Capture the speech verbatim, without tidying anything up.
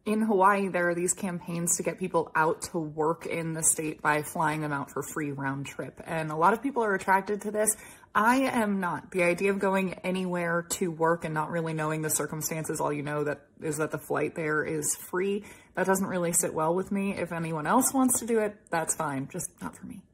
in Hawaii, there are these campaigns to get people out to work in the state by flying them out for free round trip. And a lot of people are attracted to this. I am not. The idea of going anywhere to work and not really knowing the circumstances, all you know that is that the flight there is free, that doesn't really sit well with me. If anyone else wants to do it, that's fine, just not for me.